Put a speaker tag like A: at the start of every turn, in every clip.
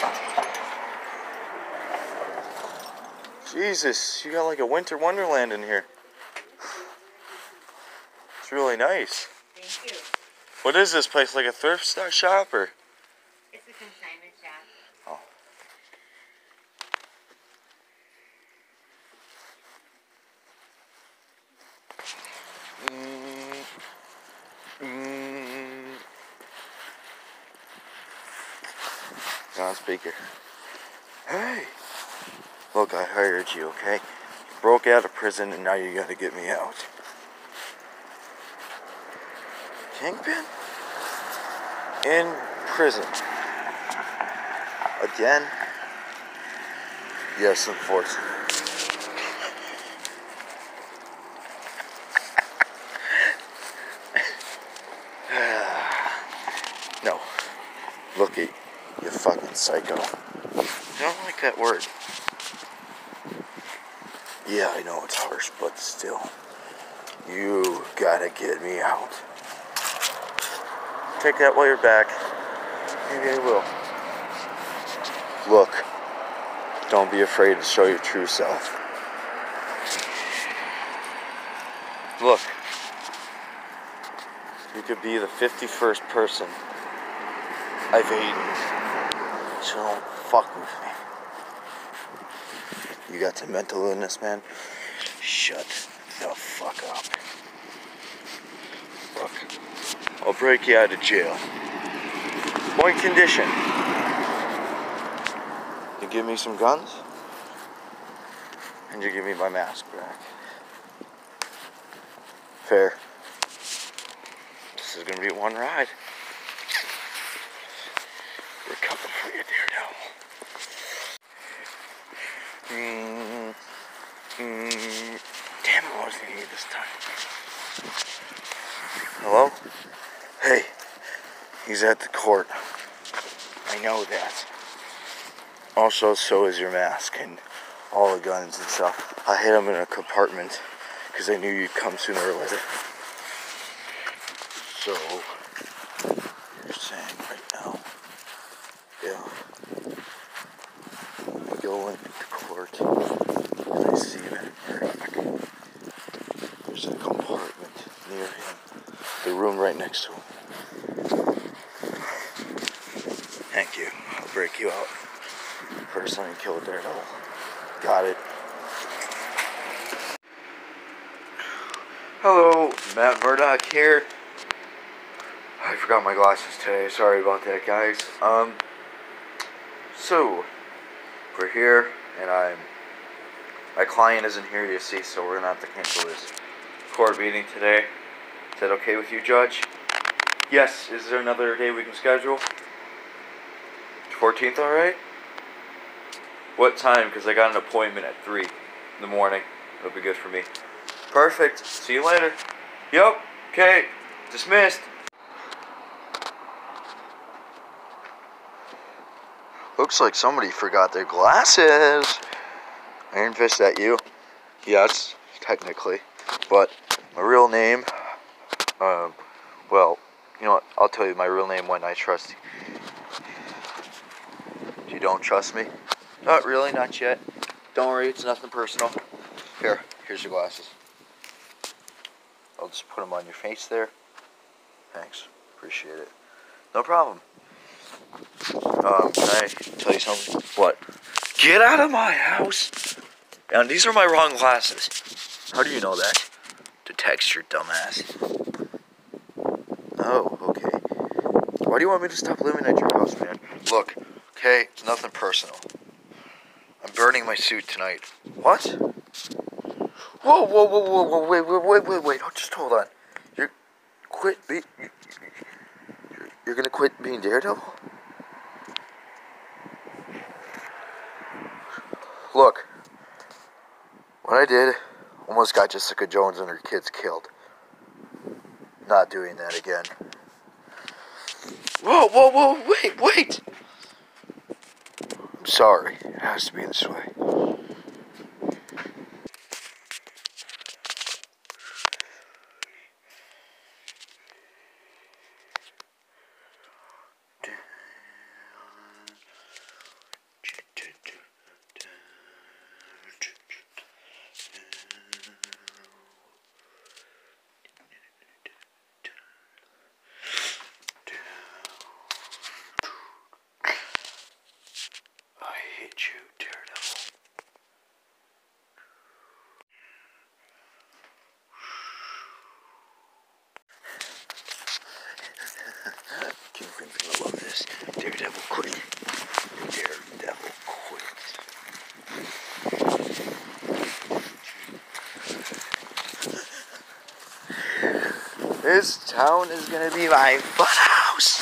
A: Jesus, you got like a winter wonderland in here. It's really nice.
B: Thank you.
A: What is this place, like a thrift shop or?
B: It's a consignment shop.
A: Oh. On speaker. Hey, look, I hired you, okay? You broke out of prison and now you gotta get me out. Kingpin? In prison. Again? Yes, unfortunately. No. Look at you fucking psycho. I don't like that word. Yeah, I know it's harsh, but still. You gotta get me out. Take that while you're back. Maybe I will. Look, don't be afraid to show your true self. Look, you could be the 51st person I've eaten. So don't fuck with me. You got some mental illness, man? Shut the fuck up. Look, I'll break you out of jail. One condition. You give me some guns, and you give me my mask back. Fair. This is gonna be one ride. We're coming for you, Daredevil. Damn, it wasn't me this time. Hello? Hey, he's at the court. I know that. Also, so is your mask and all the guns and stuff. I hid them in a compartment because I knew you'd come sooner or later. So, you're saying right now, if I go into court and I see him in Iraq, there's a compartment near him, the room right next to him. Thank you. I'll break you out. Personally, kill a Daredevil. Got it. Hello, Matt Murdock here. I forgot my glasses today. Sorry about that, guys. So we're here, and my client isn't here, you see, so we're gonna have to cancel this court meeting today. Is that okay with you, Judge? Yes. Is there another day we can schedule? 14th, all right? What time? Because I got an appointment at 3 in the morning. It'll be good for me. Perfect. See you later. Yep. Okay. Dismissed. Looks like somebody forgot their glasses. Iron Fist at you. Yes, technically. But my real name, well, you know what? I'll tell you my real name when I trust you. You don't trust me? Not really, not yet. Don't worry, it's nothing personal. Here's your glasses. I'll just put them on your face there. Thanks, appreciate it. No problem. Can I tell you something? What? Get out of my house! And these are my wrong glasses. How do you know that? To text your dumbass. Oh, okay. Why do you want me to stop living at your house, man? Look, okay, it's nothing personal. I'm burning my suit tonight. What? Whoa, wait, oh, just hold on. You're gonna quit being Daredevil? Look, what I did almost got Jessica Jones and her kids killed. Not doing that again. Whoa, wait! I'm sorry, it has to be this way. you, Daredevil. Kingpin's gonna love this. Daredevil quit. Daredevil quit. This town is gonna be my funhouse.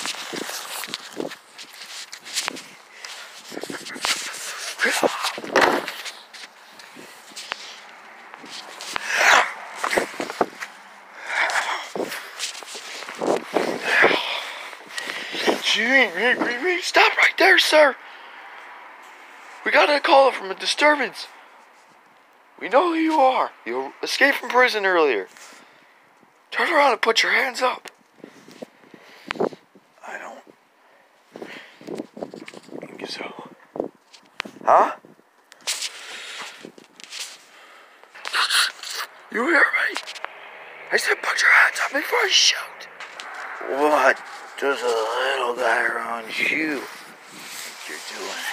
A: Stop right there, sir. We got a call from a disturbance. We know who you are. You escaped from prison earlier. Turn around and put your hands up. I don't think so. Huh? You hear me? I said put your hands up before I shoot. What does a little guy around you think you're doing?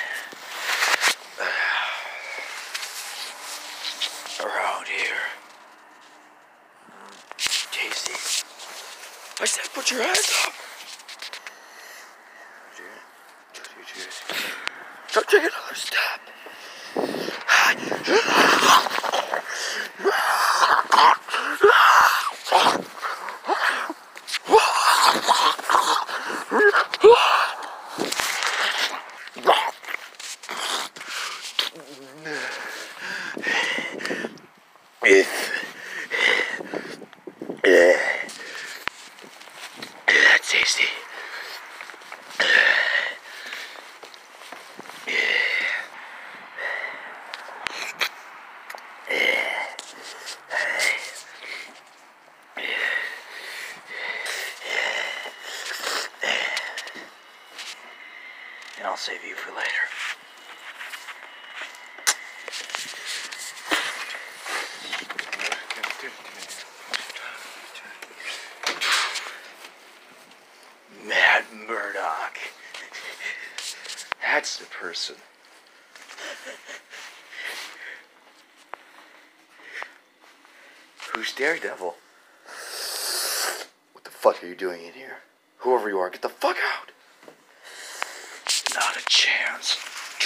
A: Around here. Casey. I said put your hands up. Don't take another step. That's tasty. And I'll save you for later. Matt Murdock. That's the person. Who's Daredevil? What the fuck are you doing in here? Whoever you are, get the fuck out. Not a chance.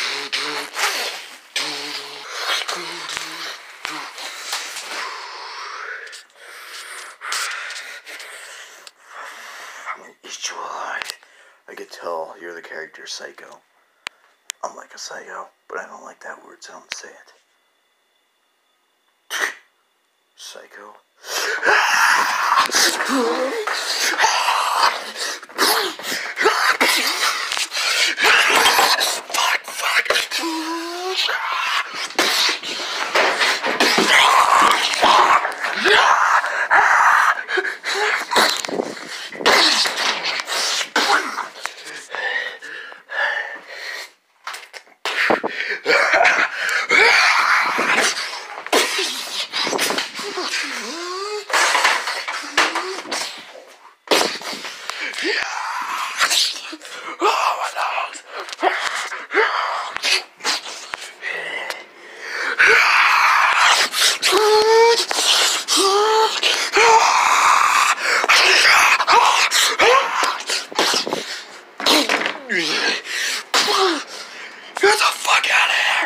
A: I'm gonna eat you alive. I could tell you're the character Psycho. I'm like a psycho, but I don't like that word, so I don't say it. Psycho. Get the fuck out of here!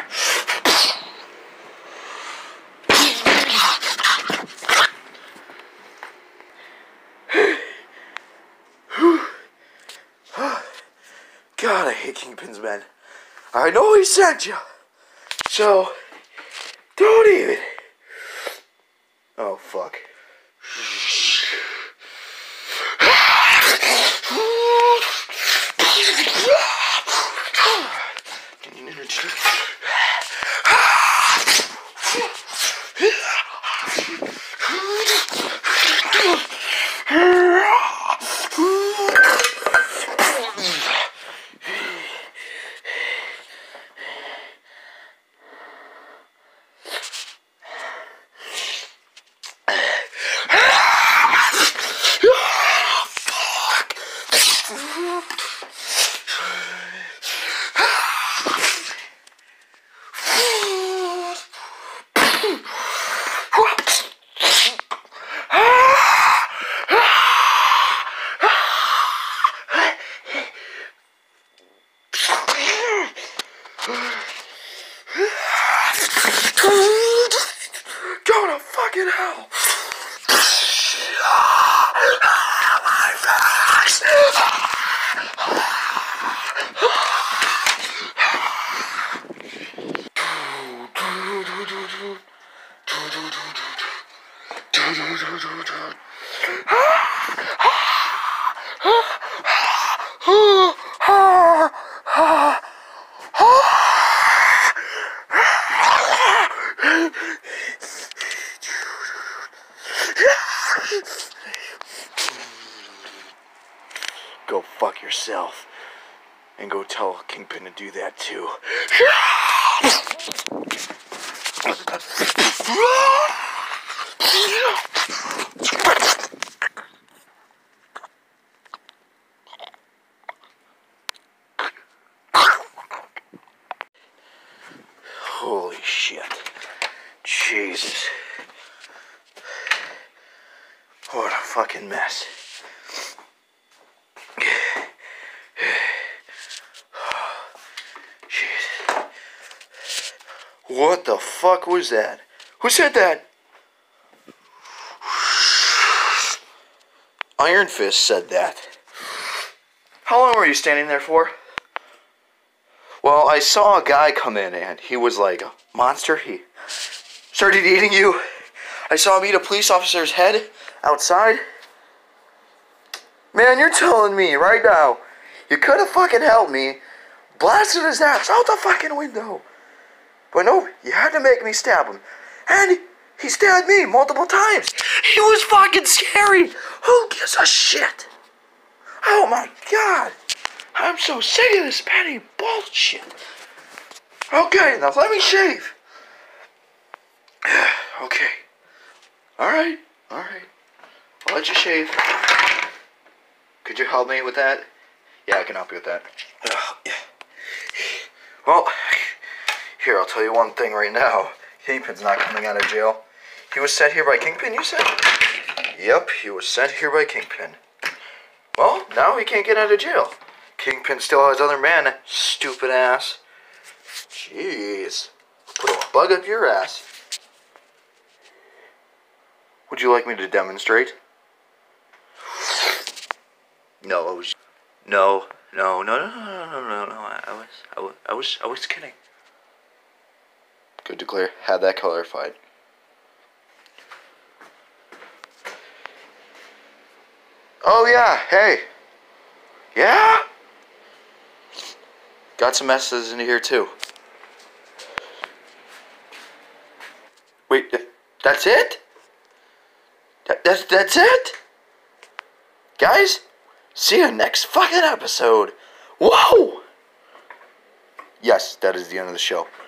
A: God, I hate Kingpin's men. I know he sent you. So, don't even. Oh, fuck. Go fuck yourself. And go tell Kingpin to do that too. Holy shit. Jesus. What a fucking mess. Jesus. What the fuck was that? Who said that? Iron Fist said that. How long were you standing there for? Well, I saw a guy come in and he was like a monster. He started eating you. I saw him eat a police officer's head outside. Man, you're telling me right now, you could have fucking helped me, blasted his ass out the fucking window. But no, you had to make me stab him. And he stabbed me multiple times. He was fucking scary. Who gives a shit? Oh my god. I'm so sick of this petty bullshit. Okay, now let me shave. Okay. Alright. I'll let you shave. Could you help me with that? Yeah, I can help you with that. Yeah. Well, here, I'll tell you one thing right now. Kingpin's not coming out of jail. He was sent here by Kingpin, you said? Yep, he was sent here by Kingpin. Well, now he can't get out of jail. Kingpin still has other men, stupid ass. Jeez. Put a bug up your ass. Would you like me to demonstrate? No, I was... No. I was kidding. Good to clear. Had that clarified. Oh yeah, hey. Yeah? Got some messes in here too. Wait, that's it? That's it? Guys, see you next fucking episode. Whoa! Yes, that is the end of the show.